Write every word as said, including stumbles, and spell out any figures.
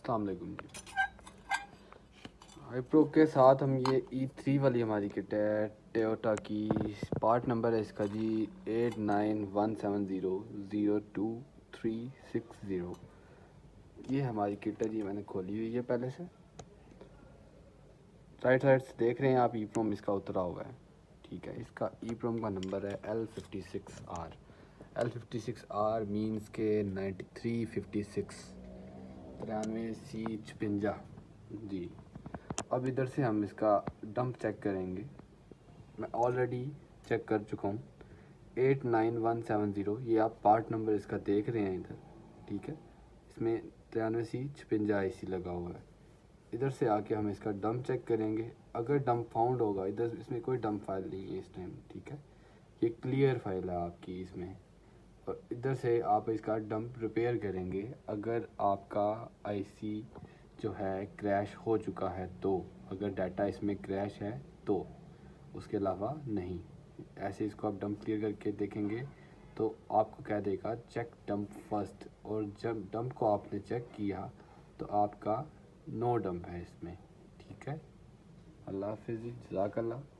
अस्सलाम वालेकुम जी। आईप्रो के साथ हम ये ई थ्री वाली हमारी किट है टोयोटा की। पार्ट नंबर है इसका G eight nine one seven zero zero two three six zero. ये हमारी किट है जी, मैंने खोली हुई है पहले से। राइट साइड से देख रहे हैं आप, ई प्रोम इसका उतरा हुआ है। ठीक है, इसका ई प्रोम का नंबर है L fifty six R. L fifty six R means K ninety three fifty six तिरानवे सी छपंजा जी। अब इधर से हम इसका डंप चेक करेंगे। मैं ऑलरेडी चेक कर चुका हूँ। Eight nine one seven zero, ये आप पार्ट नंबर इसका देख रहे हैं इधर। ठीक है, इसमें तिरानवे सी छपंजा आई सी लगा हुआ है। इधर से आके हम इसका डंप चेक करेंगे। अगर डंप फाउंड होगा, इधर इसमें कोई डंप फाइल नहीं है इस टाइम। ठीक है, ये क्लियर फाइल है आपकी इसमें। और इधर से आप इसका डंप रिपेयर करेंगे। अगर आपका आईसी जो है क्रैश हो चुका है तो, अगर डाटा इसमें क्रैश है तो, उसके अलावा नहीं। ऐसे इसको आप डंप क्लियर करके देखेंगे तो आपको कह देगा चेक डंप फर्स्ट। और जब डंप को आपने चेक किया तो आपका नो डंप है इसमें। ठीक है, अल्लाह हाफिज़ जी, जज़ाकल्लाह।